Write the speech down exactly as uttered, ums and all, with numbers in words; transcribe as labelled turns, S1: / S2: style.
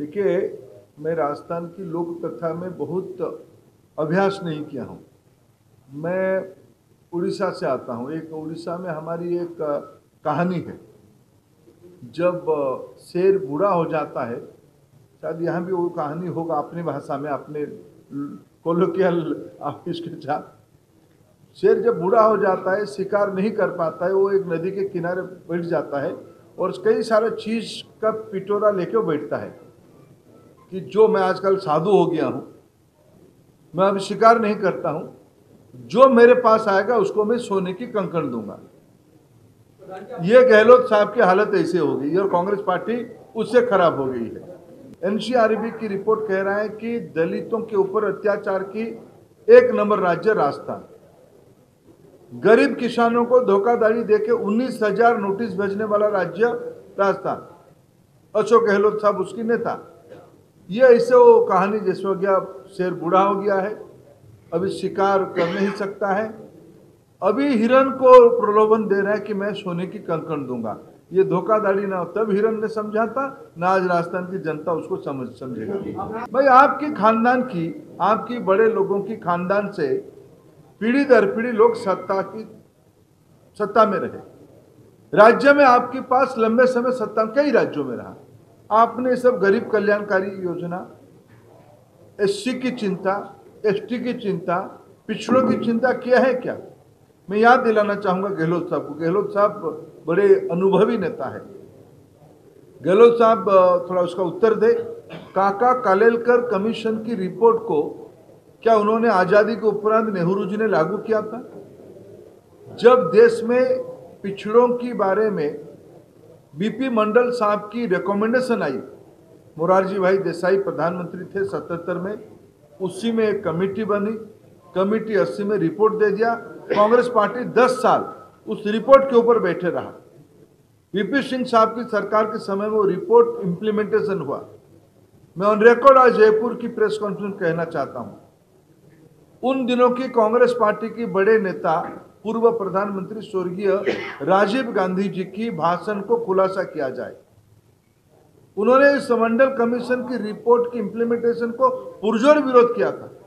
S1: देखिए, मैं राजस्थान की लोक कथा में बहुत अभ्यास नहीं किया हूँ। मैं उड़ीसा से आता हूँ। एक उड़ीसा में हमारी एक कहानी है। जब शेर बूढ़ा हो जाता है, शायद यहाँ भी वो कहानी होगा अपनी भाषा में, अपने कोलोकियल आप इसके साथ। शेर जब बूढ़ा हो जाता है, शिकार नहीं कर पाता है, वो एक नदी के किनारे बैठ जाता है और कई सारे चीज का पिटोरा लेके बैठता है कि जो मैं आजकल साधु हो गया हूं, मैं अब शिकार नहीं करता हूं, जो मेरे पास आएगा उसको मैं सोने की कंकड़ दूंगा। ये गहलोत साहब की हालत ऐसे हो गई और कांग्रेस पार्टी उससे खराब हो गई है। एनसीआरबी की रिपोर्ट कह रहा है कि दलितों के ऊपर अत्याचार की एक नंबर राज्य राजस्थान। गरीब किसानों को धोखाधड़ी देके उन्नीस हजार नोटिस भेजने वाला राज्य राजस्थान। अशोक गहलोत साहब उसकी नेता। ये ऐसे वो कहानी जिस हो गया, शेर बूढ़ा हो गया है, अभी शिकार कर नहीं सकता है, अभी हिरन को प्रलोभन दे रहा है कि मैं सोने की कंकड़ दूंगा। ये धोखाधड़ी ना तब हिरन ने समझा था, ना आज राजस्थान की जनता उसको समझ समझेगा। भाई, आपकी खानदान की, आपकी बड़े लोगों की खानदान से पीढ़ी दर पीढ़ी लोग सत्ता की सत्ता में रहे। राज्य में आपके पास लंबे समय सत्ता कई राज्यों में रहा। आपने सब गरीब कल्याणकारी योजना, एससी की चिंता, एसटी की चिंता, पिछड़ों की चिंता किया है क्या? मैं याद दिलाना चाहूंगा गहलोत साहब को। गहलोत साहब बड़े अनुभवी नेता है। गहलोत साहब थोड़ा उसका उत्तर दे। काका कालेलकर कमीशन की रिपोर्ट को क्या उन्होंने आजादी के उपरांत नेहरू जी ने लागू किया था? जब देश में पिछड़ों की बारे में बीपी मंडल साहब की रिकमेंडेशन आई, मोरारजी भाई देसाई प्रधानमंत्री थे सतहत्तर में, उसी में एक कमेटी बनी, कमेटी अस्सी में रिपोर्ट दे दिया। कांग्रेस पार्टी दस साल उस रिपोर्ट के ऊपर बैठे रहा। वीपी सिंह साहब की सरकार के समय में वो रिपोर्ट इंप्लीमेंटेशन हुआ। मैं ऑन रिकॉर्ड आज जयपुर की प्रेस कॉन्फ्रेंस कहना चाहता हूं, उन दिनों की कांग्रेस पार्टी की बड़े नेता पूर्व प्रधानमंत्री स्वर्गीय राजीव गांधी जी की भाषण को खुलासा किया जाए। उन्होंने इस मंडल कमीशन की रिपोर्ट की इंप्लीमेंटेशन को पुरजोर विरोध किया था।